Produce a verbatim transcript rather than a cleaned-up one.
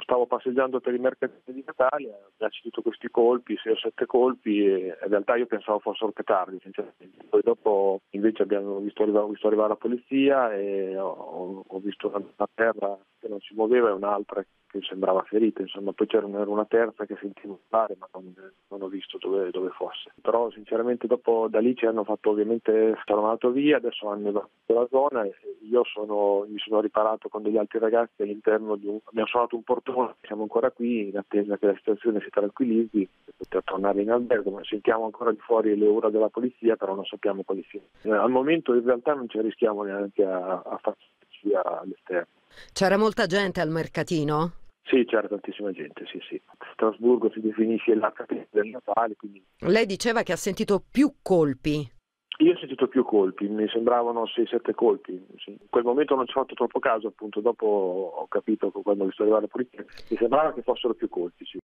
stavo passeggiando per i mercati di Natale, mi ha sentito questi colpi, sei o sette colpi, e in realtà io pensavo fossero petardi, sinceramente. Poi dopo invece abbiamo visto arrivare, ho visto arrivare la polizia e ho, ho visto una, una terra che non si muoveva e un'altra che sembrava ferita, insomma. Poi c'era una, una terza che sentivo fare, ma non, non ho visto dove, dove fosse. Però sinceramente dopo da lì ci hanno fatto, ovviamente sono andato via, adesso hanno evacuato la zona e io sono, mi sono riparato con degli altri ragazzi all'interno di un, abbiamo suonato un portone, siamo ancora qui in attesa che la situazione si tranquillizzi per poter tornare in albergo, ma sentiamo ancora di fuori le urla della polizia, però non sappiamo quali siano. Eh, al momento in realtà non ci arrischiamo neanche a, a farci all'esterno. C'era molta gente al mercatino? Sì, c'era tantissima gente, sì, sì. Strasburgo si definisce la capitale del Natale, quindi... Lei diceva che ha sentito più colpi. Io ho sentito più colpi, mi sembravano sei sette colpi. Sì. In quel momento non ci ho fatto troppo caso, appunto, dopo ho capito quando ho visto arrivare la polizia, mi sembrava che fossero più colpi, sì.